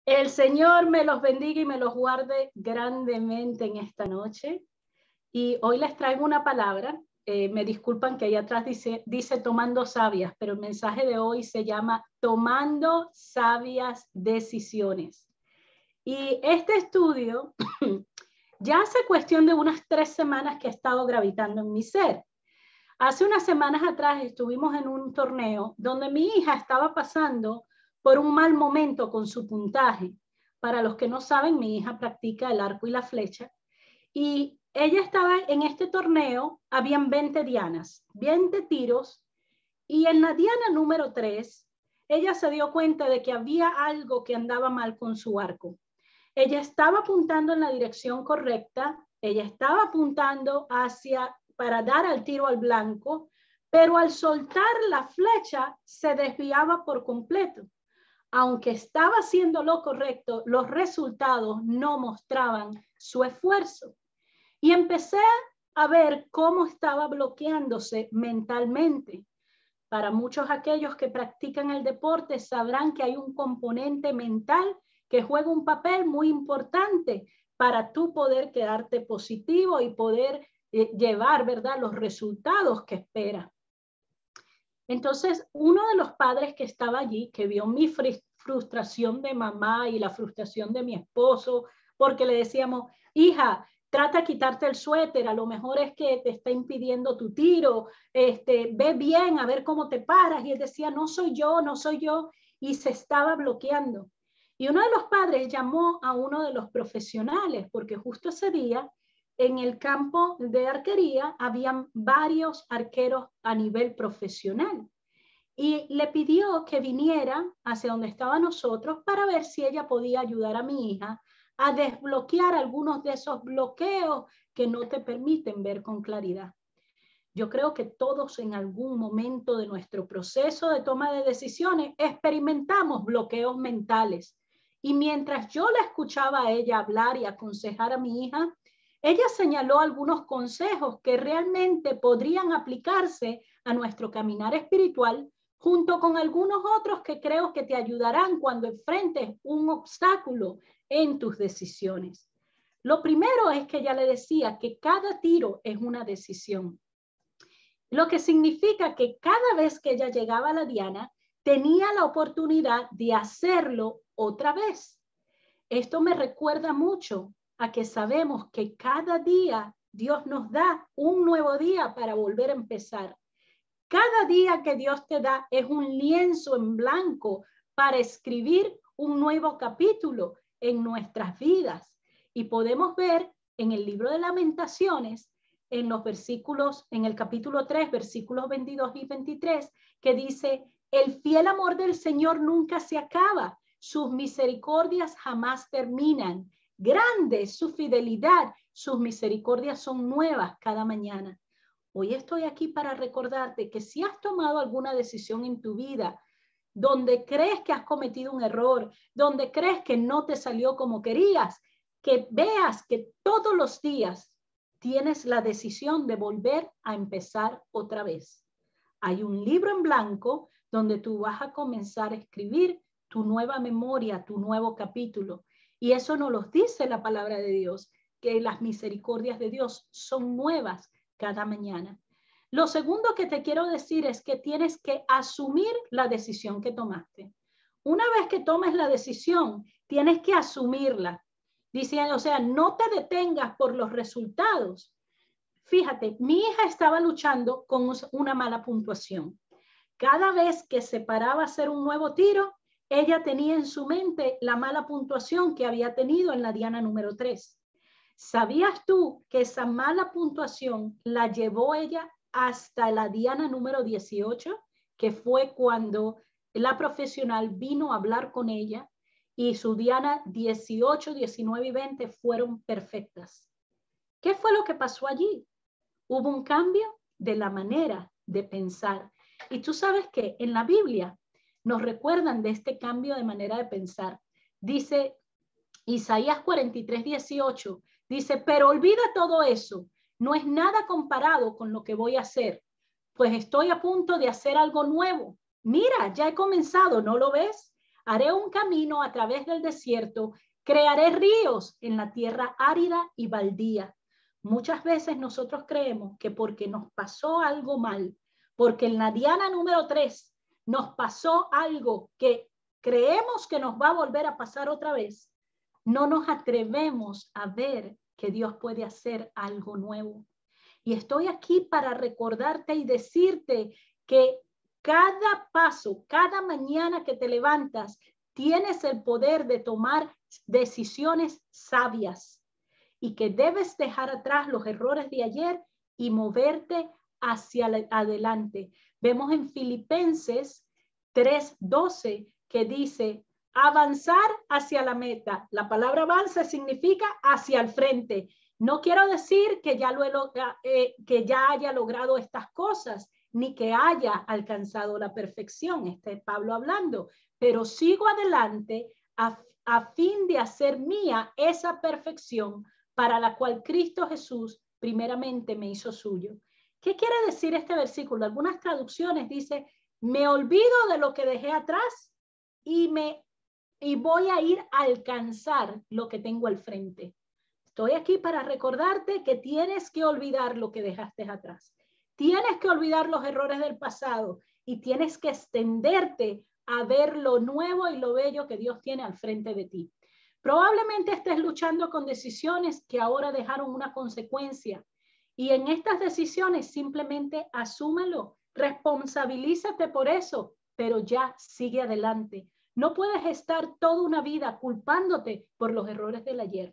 El Señor me los bendiga y me los guarde grandemente en esta noche. Y hoy les traigo una palabra. Me disculpan que ahí atrás dice tomando sabias, pero el mensaje de hoy se llama tomando sabias decisiones. Y este estudio ya hace cuestión de unas 3 semanas que ha estado gravitando en mi ser. Hace unas semanas atrás estuvimos en un torneo donde mi hija estaba pasando por un mal momento con su puntaje. Para los que no saben, mi hija practica el arco y la flecha. Y ella estaba en este torneo, habían 20 dianas, 20 tiros. Y en la diana número 3, ella se dio cuenta de que había algo que andaba mal con su arco. Ella estaba apuntando en la dirección correcta, ella estaba apuntando para dar al tiro al blanco, pero al soltar la flecha se desviaba por completo. Aunque estaba haciendo lo correcto, los resultados no mostraban su esfuerzo. Y empecé a ver cómo estaba bloqueándose mentalmente. Para muchos aquellos que practican el deporte sabrán que hay un componente mental que juega un papel muy importante para tú poder quedarte positivo y poder llevar, ¿verdad?, los resultados que esperas. Entonces, uno de los padres que estaba allí, que vio mi frustración de mamá y la frustración de mi esposo, porque le decíamos, hija, trata de quitarte el suéter, a lo mejor es que te está impidiendo tu tiro, ve bien, a ver cómo te paras. Y él decía, no soy yo, y se estaba bloqueando. Y uno de los padres llamó a uno de los profesionales, porque justo ese día, en el campo de arquería, habían varios arqueros a nivel profesional. Y le pidió que viniera hacia donde estaba nosotros para ver si ella podía ayudar a mi hija a desbloquear algunos de esos bloqueos que no te permiten ver con claridad. Yo creo que todos en algún momento de nuestro proceso de toma de decisiones experimentamos bloqueos mentales. Y mientras yo la escuchaba a ella hablar y aconsejar a mi hija, ella señaló algunos consejos que realmente podrían aplicarse a nuestro caminar espiritual, junto con algunos otros que creo que te ayudarán cuando enfrentes un obstáculo en tus decisiones. Lo primero es que ella le decía que cada tiro es una decisión, lo que significa que cada vez que ella llegaba a la diana, tenía la oportunidad de hacerlo otra vez. Esto me recuerda mucho a que sabemos que cada día Dios nos da un nuevo día para volver a empezar. Cada día que Dios te da es un lienzo en blanco para escribir un nuevo capítulo en nuestras vidas. Y podemos ver en el libro de Lamentaciones, en los versículos, en el capítulo 3, versículos 22 y 23, que dice, el fiel amor del Señor nunca se acaba, sus misericordias jamás terminan. Grande es su fidelidad, sus misericordias son nuevas cada mañana. Hoy estoy aquí para recordarte que si has tomado alguna decisión en tu vida donde crees que has cometido un error, donde crees que no te salió como querías, que veas que todos los días tienes la decisión de volver a empezar otra vez. Hay un libro en blanco donde tú vas a comenzar a escribir tu nueva memoria, tu nuevo capítulo. Y eso nos lo dice la palabra de Dios, que las misericordias de Dios son nuevas cada mañana. Lo segundo que te quiero decir es que tienes que asumir la decisión que tomaste. Una vez que tomes la decisión, tienes que asumirla. Diciendo, o sea, no te detengas por los resultados. Fíjate, mi hija estaba luchando con una mala puntuación. Cada vez que se paraba a hacer un nuevo tiro, ella tenía en su mente la mala puntuación que había tenido en la diana número 3. ¿Sabías tú que esa mala puntuación la llevó ella hasta la diana número 18, que fue cuando la profesional vino a hablar con ella? Y su diana 18, 19 y 20 fueron perfectas. ¿Qué fue lo que pasó allí? Hubo un cambio de la manera de pensar. Y tú sabes que en la Biblia nos recuerdan de este cambio de manera de pensar. Dice Isaías 43, 18, dice, pero olvida todo eso. No es nada comparado con lo que voy a hacer, pues estoy a punto de hacer algo nuevo. Mira, ya he comenzado, ¿no lo ves? Haré un camino a través del desierto, crearé ríos en la tierra árida y baldía. Muchas veces nosotros creemos que porque nos pasó algo mal, porque en la diana número 3 nos pasó algo que creemos que nos va a volver a pasar otra vez, no nos atrevemos a ver que Dios puede hacer algo nuevo. Y estoy aquí para recordarte y decirte que cada paso, cada mañana que te levantas, tienes el poder de tomar decisiones sabias y que debes dejar atrás los errores de ayer y moverte hacia adelante. Vemos en Filipenses 3:12 que dice avanzar hacia la meta. La palabra avance significa hacia el frente. No quiero decir que ya haya logrado estas cosas, ni que haya alcanzado la perfección. Este es Pablo hablando, pero sigo adelante a fin de hacer mía esa perfección para la cual Cristo Jesús primeramente me hizo suyo. ¿Qué quiere decir este versículo? Algunas traducciones dice, me olvido de lo que dejé atrás y voy a ir a alcanzar lo que tengo al frente. Estoy aquí para recordarte que tienes que olvidar lo que dejaste atrás. Tienes que olvidar los errores del pasado y tienes que extenderte a ver lo nuevo y lo bello que Dios tiene al frente de ti. Probablemente estés luchando con decisiones que ahora dejaron una consecuencia y en estas decisiones simplemente asúmelo, responsabilízate por eso, pero ya sigue adelante. No puedes estar toda una vida culpándote por los errores del ayer.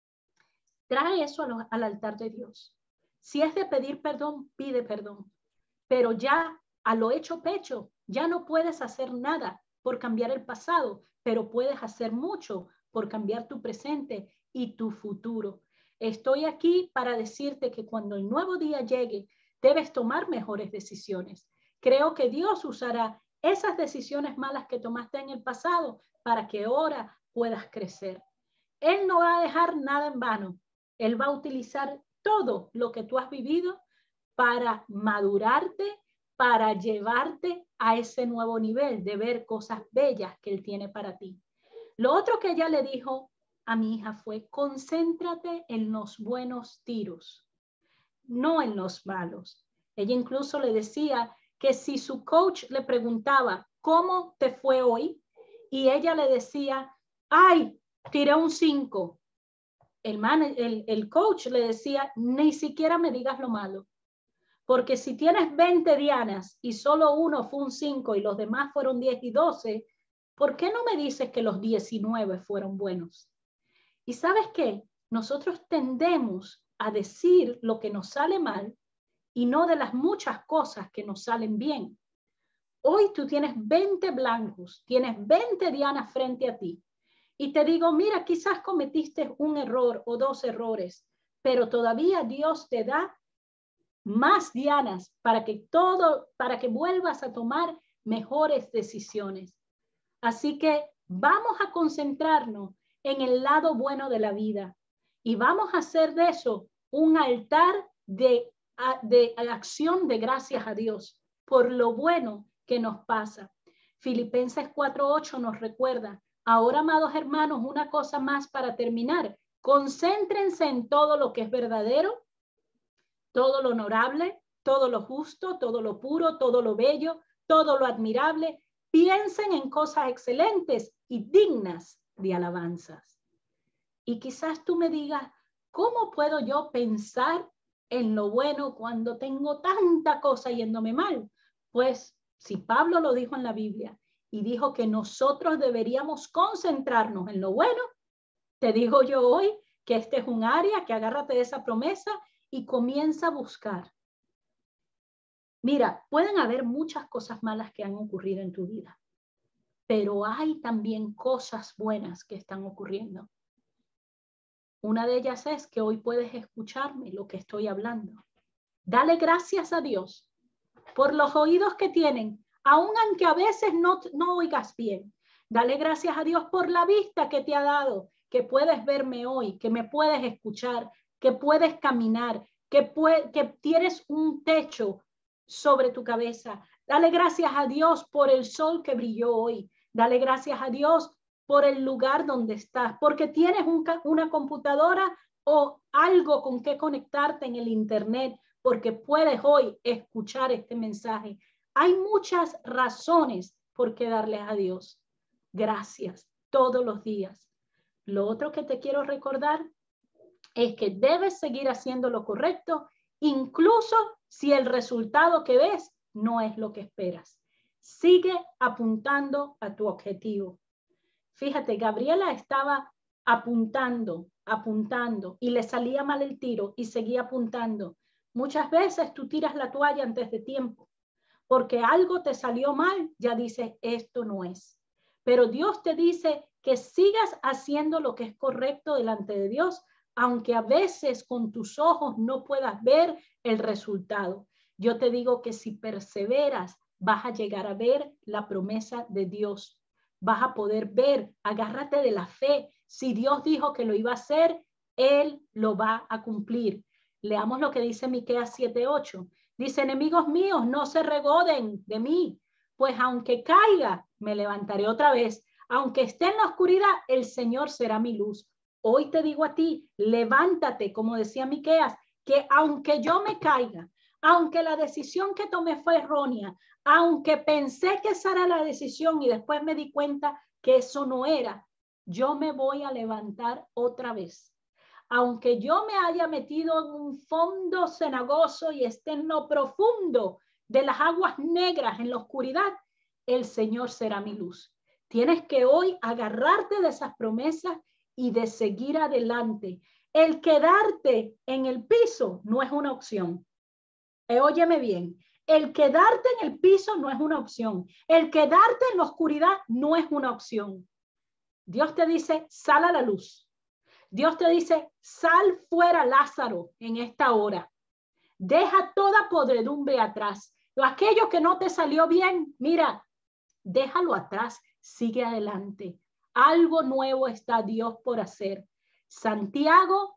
Trae eso al altar de Dios. Si es de pedir perdón, pide perdón. Pero ya a lo hecho pecho, ya no puedes hacer nada por cambiar el pasado, pero puedes hacer mucho por cambiar tu presente y tu futuro. Estoy aquí para decirte que cuando el nuevo día llegue, debes tomar mejores decisiones. Creo que Dios usará esas decisiones malas que tomaste en el pasado para que ahora puedas crecer. Él no va a dejar nada en vano. Él va a utilizar todo lo que tú has vivido para madurarte, para llevarte a ese nuevo nivel de ver cosas bellas que Él tiene para ti. Lo otro que ella le dijo a mi hija fue, concéntrate en los buenos tiros, no en los malos. Ella incluso le decía que si su coach le preguntaba, ¿cómo te fue hoy? Y ella le decía, ay, tiré un 5. El coach le decía, ni siquiera me digas lo malo. Porque si tienes 20 dianas y solo uno fue un 5 y los demás fueron 10 y 12, ¿por qué no me dices que los 19 fueron buenos? Y ¿sabes qué? Nosotros tendemos a decir lo que nos sale mal y no de las muchas cosas que nos salen bien. Hoy tú tienes 20 blancos, tienes 20 dianas frente a ti. Y te digo, mira, quizás cometiste un error o 2 errores, pero todavía Dios te da más dianas para que vuelvas a tomar mejores decisiones. Así que vamos a concentrarnos en el lado bueno de la vida y vamos a hacer de eso un altar de acción de gracias a Dios por lo bueno que nos pasa. Filipenses 4:8 nos recuerda, ahora, amados hermanos, una cosa más para terminar. Concéntrense en todo lo que es verdadero, todo lo honorable, todo lo justo, todo lo puro, todo lo bello, todo lo admirable. Piensen en cosas excelentes y dignas de alabanzas. Y quizás tú me digas, ¿cómo puedo yo pensar en lo bueno cuando tengo tanta cosa yéndome mal? Pues si Pablo lo dijo en la Biblia y dijo que nosotros deberíamos concentrarnos en lo bueno, te digo yo hoy que este es un área que agárrate de esa promesa y comienza a buscar. Mira, pueden haber muchas cosas malas que han ocurrido en tu vida, pero hay también cosas buenas que están ocurriendo. Una de ellas es que hoy puedes escucharme lo que estoy hablando. Dale gracias a Dios por los oídos que tienen, aun aunque a veces no oigas bien. Dale gracias a Dios por la vista que te ha dado, que puedes verme hoy, que me puedes escuchar, que puedes caminar, que tienes un techo sobre tu cabeza. Dale gracias a Dios por el sol que brilló hoy. Dale gracias a Dios por el lugar donde estás, porque tienes una computadora o algo con que conectarte en el internet, porque puedes hoy escuchar este mensaje. Hay muchas razones por qué darles a Dios gracias todos los días. Lo otro que te quiero recordar es que debes seguir haciendo lo correcto, incluso si el resultado que ves no es lo que esperas. Sigue apuntando a tu objetivo. Fíjate, Gabriela estaba apuntando y le salía mal el tiro y seguía apuntando. Muchas veces tú tiras la toalla antes de tiempo porque algo te salió mal, ya dices, esto no es. Pero Dios te dice que sigas haciendo lo que es correcto delante de Dios, aunque a veces con tus ojos no puedas ver el resultado. Yo te digo que si perseveras, vas a llegar a ver la promesa de Dios. Vas a poder ver, agárrate de la fe. Si Dios dijo que lo iba a hacer, Él lo va a cumplir. Leamos lo que dice Miqueas 7:8. Dice, enemigos míos, no se regoden de mí, pues aunque caiga, me levantaré otra vez. Aunque esté en la oscuridad, el Señor será mi luz. Hoy te digo a ti, levántate, como decía Miqueas, que aunque yo me caiga, aunque la decisión que tomé fue errónea, aunque pensé que esa era la decisión y después me di cuenta que eso no era, yo me voy a levantar otra vez. Aunque yo me haya metido en un fondo cenagoso y esté en lo profundo de las aguas negras, en la oscuridad, el Señor será mi luz. Tienes que hoy agarrarte de esas promesas y de seguir adelante. El quedarte en el piso no es una opción. Óyeme bien, el quedarte en el piso no es una opción. El quedarte en la oscuridad no es una opción. Dios te dice, sal a la luz. Dios te dice, sal fuera, Lázaro, en esta hora. Deja toda podredumbre atrás. Aquello que no te salió bien, mira, déjalo atrás, sigue adelante. Algo nuevo está Dios por hacer. Santiago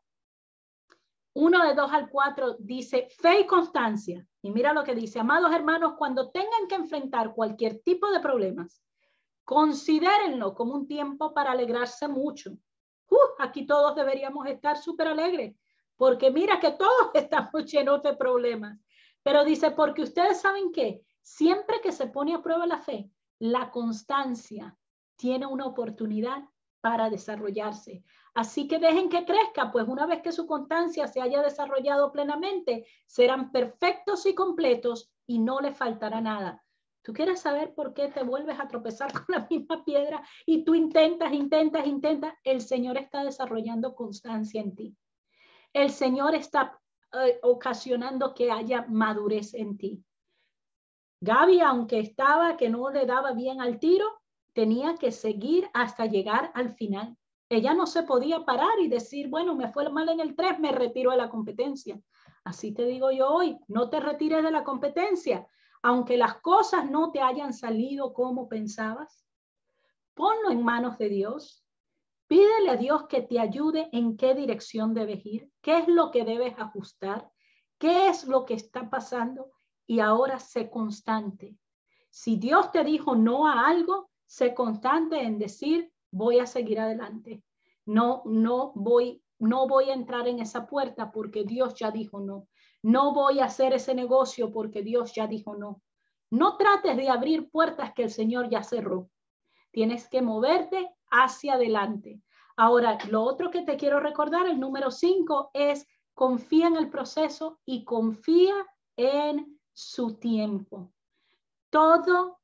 1:2-4 dice, fe y constancia. Y mira lo que dice, amados hermanos, cuando tengan que enfrentar cualquier tipo de problemas, considérenlo como un tiempo para alegrarse mucho. Aquí todos deberíamos estar súper alegres, porque mira que todos estamos llenos de problemas. Pero dice, porque ustedes saben que siempre que se pone a prueba la fe, la constancia tiene una oportunidad para desarrollarse. Así que dejen que crezca, pues una vez que su constancia se haya desarrollado plenamente, serán perfectos y completos y no les faltará nada. ¿Tú quieres saber por qué te vuelves a tropezar con la misma piedra y tú intentas? El Señor está desarrollando constancia en ti. El Señor está ocasionando que haya madurez en ti. Gaby, aunque estaba que no le daba bien al tiro, tenía que seguir hasta llegar al final. Ella no se podía parar y decir, bueno, me fue mal en el 3, me retiro de la competencia. Así te digo yo hoy, no te retires de la competencia. Aunque las cosas no te hayan salido como pensabas, ponlo en manos de Dios. Pídele a Dios que te ayude en qué dirección debes ir, qué es lo que debes ajustar, qué es lo que está pasando y ahora sé constante. Si Dios te dijo no a algo, sé constante en decir voy a seguir adelante. No voy a entrar en esa puerta porque Dios ya dijo no. No voy a hacer ese negocio porque Dios ya dijo no. No trates de abrir puertas que el Señor ya cerró. Tienes que moverte hacia adelante. Ahora, lo otro que te quiero recordar, el número 5, es confía en el proceso y confía en su tiempo. Todo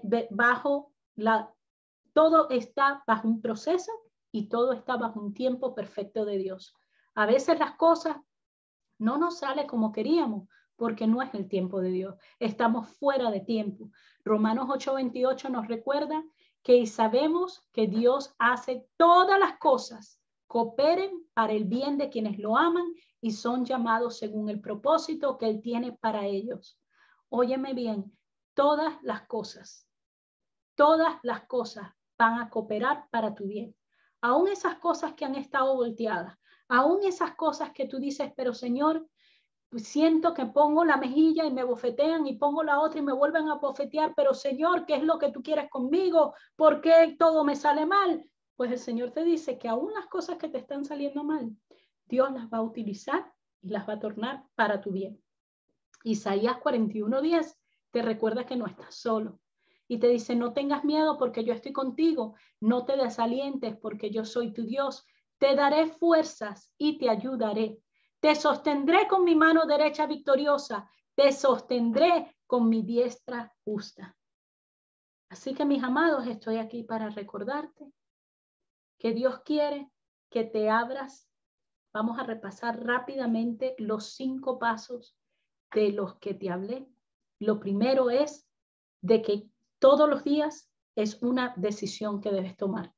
todo está bajo un proceso y todo está bajo un tiempo perfecto de Dios. A veces las cosas no nos salen como queríamos porque no es el tiempo de Dios. Estamos fuera de tiempo. Romanos 8:28 nos recuerda que sabemos que Dios hace todas las cosas cooperen para el bien de quienes lo aman y son llamados según el propósito que Él tiene para ellos. Óyeme bien, todas las cosas van a cooperar para tu bien. Aún esas cosas que han estado volteadas, aún esas cosas que tú dices, pero Señor, siento que pongo la mejilla y me bofetean y pongo la otra y me vuelven a bofetear, pero Señor, ¿qué es lo que tú quieres conmigo? ¿Por qué todo me sale mal? Pues el Señor te dice que aún las cosas que te están saliendo mal, Dios las va a utilizar y las va a tornar para tu bien. Isaías 41:10 te recuerda que no estás solo y te dice, no tengas miedo porque yo estoy contigo, no te desalientes porque yo soy tu Dios, te daré fuerzas y te ayudaré. Te sostendré con mi mano derecha victoriosa, te sostendré con mi diestra justa. Así que, mis amados, estoy aquí para recordarte que Dios quiere que te abras. Vamos a repasar rápidamente los 5 pasos de los que te hablé. Lo primero es de que todos los días es una decisión que debes tomar.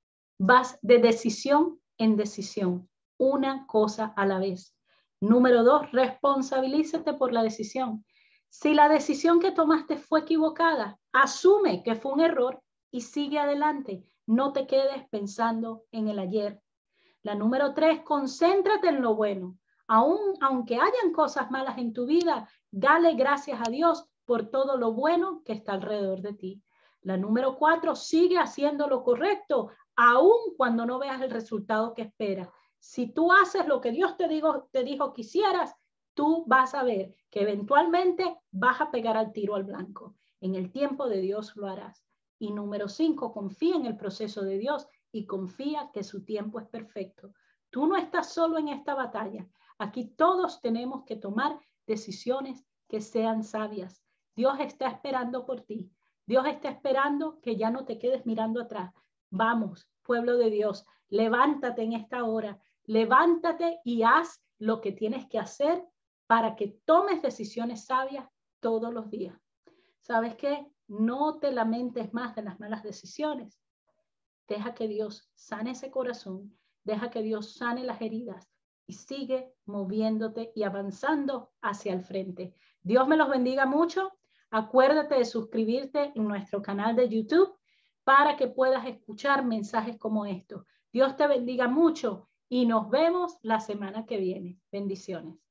Vas de decisión en decisión, una cosa a la vez. Número 2, responsabilízate por la decisión. Si la decisión que tomaste fue equivocada, asume que fue un error y sigue adelante. No te quedes pensando en el ayer. La número 3, concéntrate en lo bueno. Aunque hayan cosas malas en tu vida, dale gracias a Dios por todo lo bueno que está alrededor de ti. La número 4, sigue haciendo lo correcto, aun cuando no veas el resultado que esperas. Si tú haces lo que Dios te dijo que hicieras, tú vas a ver que eventualmente vas a pegar al tiro al blanco. En el tiempo de Dios lo harás. Y número 5, confía en el proceso de Dios y confía que su tiempo es perfecto. Tú no estás solo en esta batalla. Aquí todos tenemos que tomar decisiones que sean sabias. Dios está esperando por ti. Dios está esperando que ya no te quedes mirando atrás. Vamos, pueblo de Dios, levántate en esta hora. Levántate y haz lo que tienes que hacer para que tomes decisiones sabias todos los días. ¿Sabes qué? No te lamentes más de las malas decisiones. Deja que Dios sane ese corazón, deja que Dios sane las heridas y sigue moviéndote y avanzando hacia el frente. Dios me los bendiga mucho. Acuérdate de suscribirte en nuestro canal de YouTube para que puedas escuchar mensajes como estos. Dios te bendiga mucho y nos vemos la semana que viene. Bendiciones.